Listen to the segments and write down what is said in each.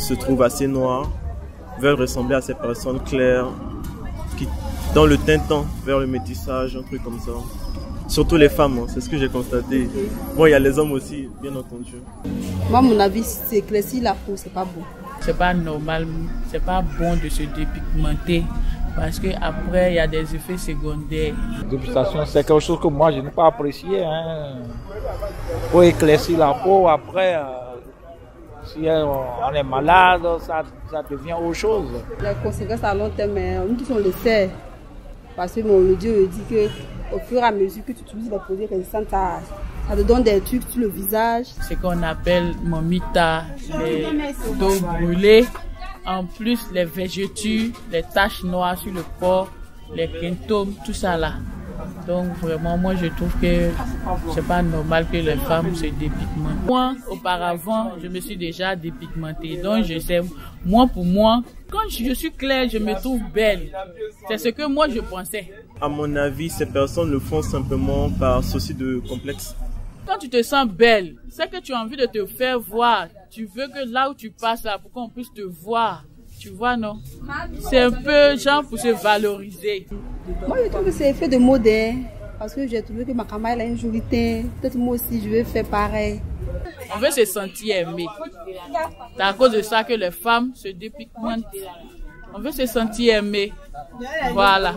se trouvent assez noires veulent ressembler à ces personnes claires qui, dans le teint tend vers le métissage, un truc comme ça. Surtout les femmes, hein, c'est ce que j'ai constaté. Bon, il y a les hommes aussi, bien entendu. Moi, mon avis, c'est éclaircir la peau, c'est pas bon. C'est pas normal, c'est pas bon de se dépigmenter parce que après il y a des effets secondaires. La dépigmentation, c'est quelque chose que moi je n'ai pas apprécié. Hein. Pour éclaircir la peau, après, si on est malade, ça devient autre chose. Les conséquences à long terme, nous tous on le sait. Parce que le Dieu dit que au fur et à mesure que tu utilises les produits résistants, ça te donne des trucs sur le visage. Ce qu'on appelle momita, les dos brûlés, en plus les végétures, les taches noires sur le corps, les symptômes, tout ça là. Donc vraiment, moi je trouve que c'est pas normal que les femmes se dépigmentent. Moi, auparavant, je me suis déjà dépigmentée. Donc je sais, moi pour moi, quand je suis claire, je me trouve belle. C'est ce que moi je pensais. À mon avis, ces personnes le font simplement par souci de complexe. Quand tu te sens belle, c'est que tu as envie de te faire voir. Tu veux que là où tu passes là, pour qu'on puisse te voir. Tu vois, non? C'est un peu genre pour se valoriser. Moi, je trouve que c'est effet de mode, hein, parce que j'ai trouvé que ma camarade a une jolie teint. Peut-être moi aussi, je vais faire pareil. On veut se sentir aimé. C'est à cause de ça que les femmes se dépigmentent. On veut se sentir aimé. Voilà.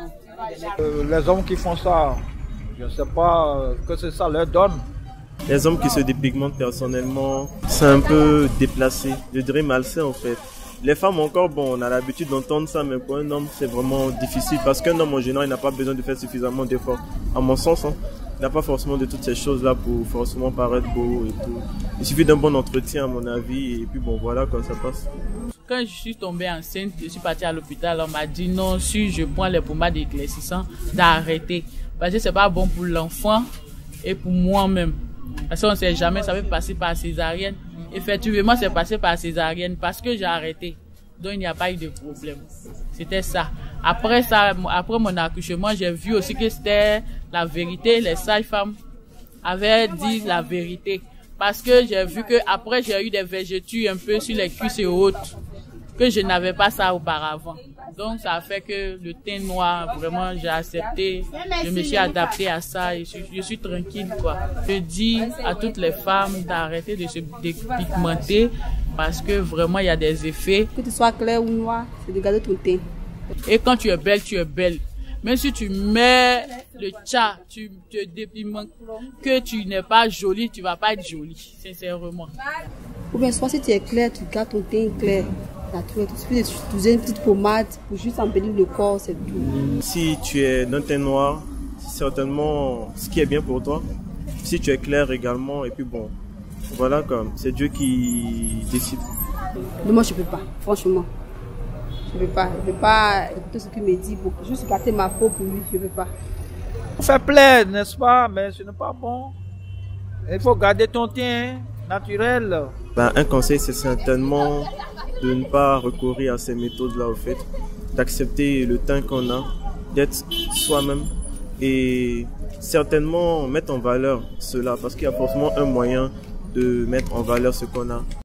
Les hommes qui font ça, je ne sais pas que ça leur donne. Les hommes qui se dépigmentent personnellement, c'est un peu déplacé. Je dirais malsain en fait. Les femmes encore, bon, on a l'habitude d'entendre ça, mais pour un homme, c'est vraiment difficile. Parce qu'un homme, en général, il n'a pas besoin de faire suffisamment d'efforts. À mon sens, hein, il n'a pas forcément de toutes ces choses-là pour forcément paraître beau et tout. Il suffit d'un bon entretien, à mon avis, et puis bon, voilà, quoi, ça passe. Quand je suis tombée enceinte, je suis partie à l'hôpital, on m'a dit non, si je prends les pommades éclaircissantes, d'arrêter. Parce que c'est pas bon pour l'enfant et pour moi-même. Parce qu'on ne sait jamais, ça peut passer par césarienne. Effectivement, c'est passé par césarienne parce que j'ai arrêté. Donc, il n'y a pas eu de problème. C'était ça. Après mon accouchement, j'ai vu aussi que c'était la vérité. Les sages-femmes avaient dit la vérité. Parce que j'ai vu que après j'ai eu des végétures un peu sur les cuisses et autres. Que je n'avais pas ça auparavant. Donc, ça a fait que le teint noir, vraiment, j'ai accepté. Je me suis adaptée à ça et je suis tranquille, quoi. Je dis à toutes les femmes d'arrêter de se dépigmenter parce que vraiment, il y a des effets. Que tu sois clair ou noir, c'est de garder ton teint. Et quand tu es belle, tu es belle. Même si tu mets le tcha, tu te dépigmentes, que tu n'es pas jolie, tu vas pas être jolie, sincèrement. Ou bien, soit si tu es clair, tu gardes ton teint clair. Tu suffit d'utiliser une petite pommade pour juste embellir le corps, c'est tout. Si tu es d'un teint noir, c'est certainement ce qui est bien pour toi. Si tu es clair également, et puis bon, voilà, comme c'est Dieu qui décide. Mais moi, je peux pas, franchement. Je peux pas écouter ce qu'il me dit pour juste gâter ma peau pour lui, je peux pas. On fait plaisir, n'est-ce pas? Mais ce n'est pas bon. Il faut garder ton teint naturel. Ben, un conseil, c'est certainement de ne pas recourir à ces méthodes-là, au fait, d'accepter le teint qu'on a, d'être soi-même et certainement mettre en valeur cela, parce qu'il y a forcément un moyen de mettre en valeur ce qu'on a.